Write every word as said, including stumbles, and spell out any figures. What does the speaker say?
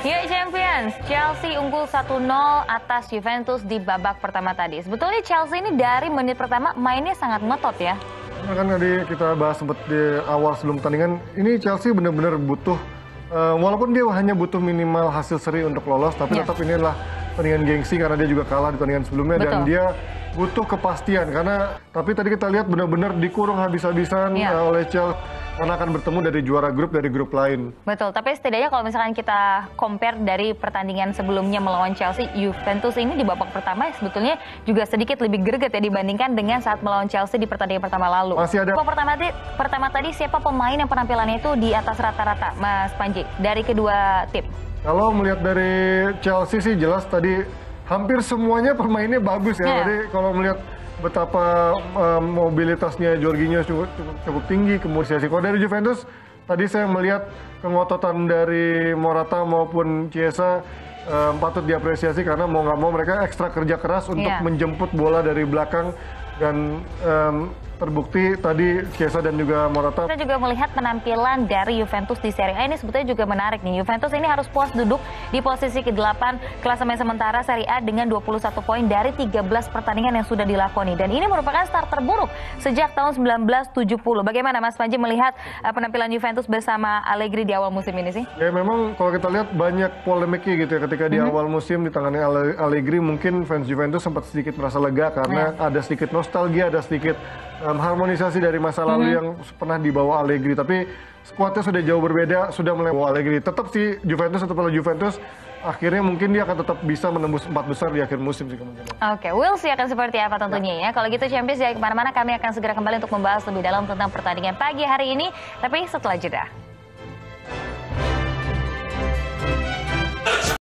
Ya Champions, Chelsea unggul satu nol atas Juventus di babak pertama tadi. Sebetulnya Chelsea ini dari menit pertama mainnya sangat ngotot ya. Nah, kan tadi kita bahas sempat di awal sebelum pertandingan, ini Chelsea benar-benar butuh, uh, walaupun dia hanya butuh minimal hasil seri untuk lolos, tapi yeah. tetap ini adalah pertandingan gengsi karena dia juga kalah di pertandingan sebelumnya. Betul. Dan dia butuh kepastian karena, tapi tadi kita lihat benar-benar dikurung habis-habisan yeah. uh, oleh Chelsea. Karena akan bertemu dari juara grup dari grup lain. Betul, tapi setidaknya kalau misalkan kita compare dari pertandingan sebelumnya melawan Chelsea, Juventus ini di babak pertama sebetulnya juga sedikit lebih greget ya dibandingkan dengan saat melawan Chelsea di pertandingan pertama lalu. Masih ada. Babak pertama, pertama tadi siapa pemain yang penampilannya itu di atas rata-rata, Mas Panji, dari kedua tim? Kalau melihat dari Chelsea sih jelas tadi hampir semuanya pemainnya bagus ya. Yeah. Tadi kalau melihat betapa uh, mobilitasnya Jorginho cukup, cukup, cukup tinggi, kemudian kalau dari Juventus tadi saya melihat kengototan dari Morata maupun Chiesa uh, patut diapresiasi karena mau nggak mau mereka ekstra kerja keras untuk yeah. menjemput bola dari belakang dan um, terbukti tadi Chiesa dan juga Morata. Kita juga melihat penampilan dari Juventus di Serie A ini sebetulnya juga menarik nih. Juventus ini harus puas duduk di posisi kedelapan klasemen sementara Serie A dengan dua puluh satu poin dari tiga belas pertandingan yang sudah dilakoni. Dan ini merupakan start terburuk sejak tahun seribu sembilan ratus tujuh puluh. Bagaimana Mas Panji melihat uh, penampilan Juventus bersama Allegri di awal musim ini sih? Ya memang kalau kita lihat banyak polemiknya gitu ya ketika di mm-hmm. awal musim ditangani Allegri, mungkin fans Juventus sempat sedikit merasa lega karena yeah. ada sedikit nostalgia, ada sedikit Um, harmonisasi dari masa lalu mm-hmm. yang pernah dibawa Allegri, tapi skuadnya sudah jauh berbeda, sudah mulai bawa Allegri. Tetap sih Juventus, tetap Juventus, akhirnya mungkin dia akan tetap bisa menembus empat besar di akhir musim sih kemungkinan. Oke, okay, we'll see akan seperti apa tentunya ya. Kalau gitu Champions, jangan kemana-mana, kami akan segera kembali untuk membahas lebih dalam tentang pertandingan pagi hari ini, tapi setelah jeda.